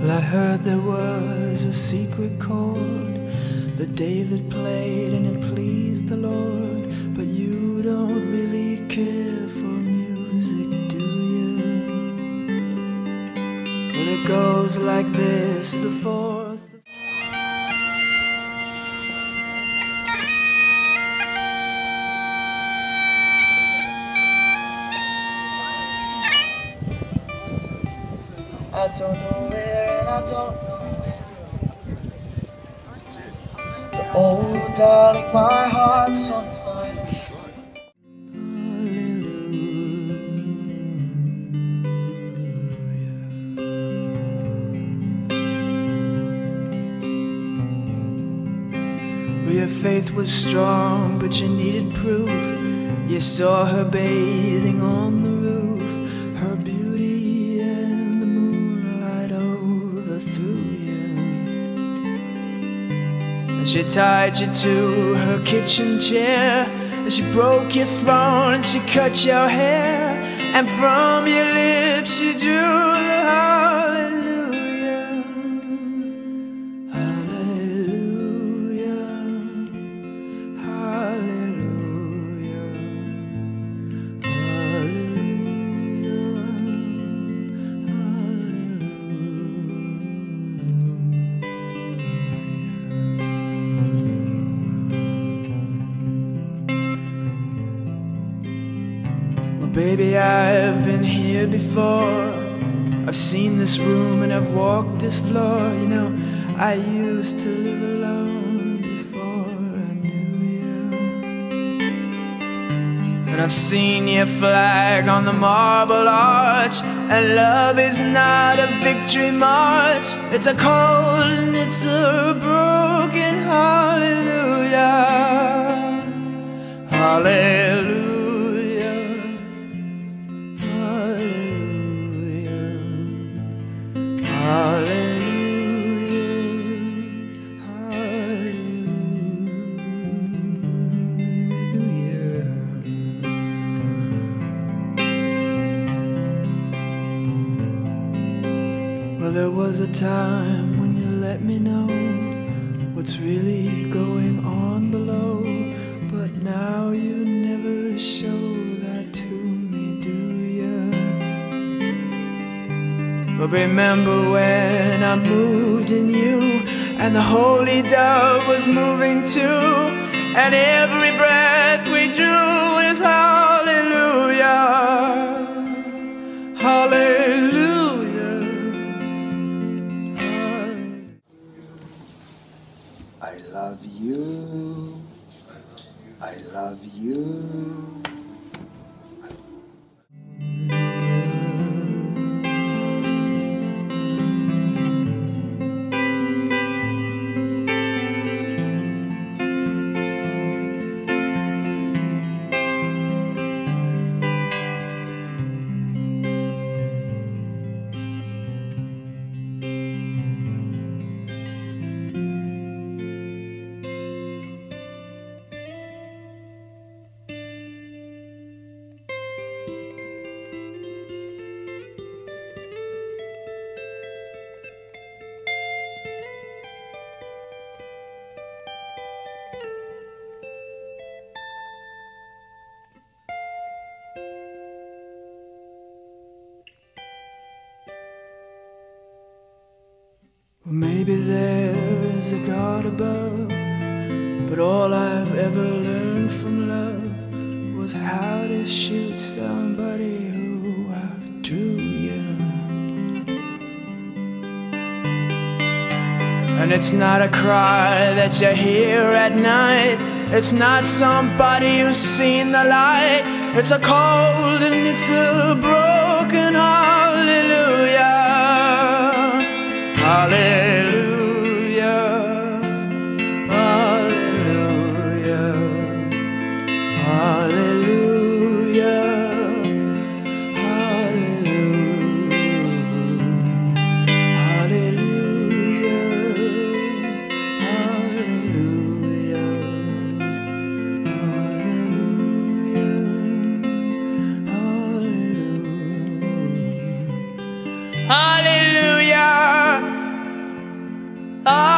Well, I heard there was a secret chord that David played and it pleased the Lord. But you don't really care for music, do you? Well, it goes like this, the fourth. I don't know where and I don't know when. Oh, darling, my heart's on fire. Hallelujah. Well, your faith was strong, but you needed proof. You saw her bathing on the roof, her beauty and the moonlight overthrew you. And she tied you to her kitchen chair, and she broke your throne and she cut your hair, and from your lips she drew the hallelujah. Hallelujah. Hallelujah. Baby, I've been here before. I've seen this room and I've walked this floor. You know, I used to live alone before I knew you. And I've seen your flag on the marble arch. And love is not a victory march. It's a cold and it's a broken hallelujah. Hallelujah. Well, there was a time when you let me know what's really going on below, but now you never show that to me, do you? But remember when I moved in you, and the holy dove was moving too, and every breath we drew is hallelujah. Hallelujah. I love you. I love you. Well, maybe there is a God above, but all I've ever learned from love was how to shoot somebody who outdrew you. And it's not a cry that you hear at night. It's not somebody who's seen the light. It's a cold and it's a broken hallelujah. Hallelujah. Hallelujah. Hallelujah. Hallelujah. I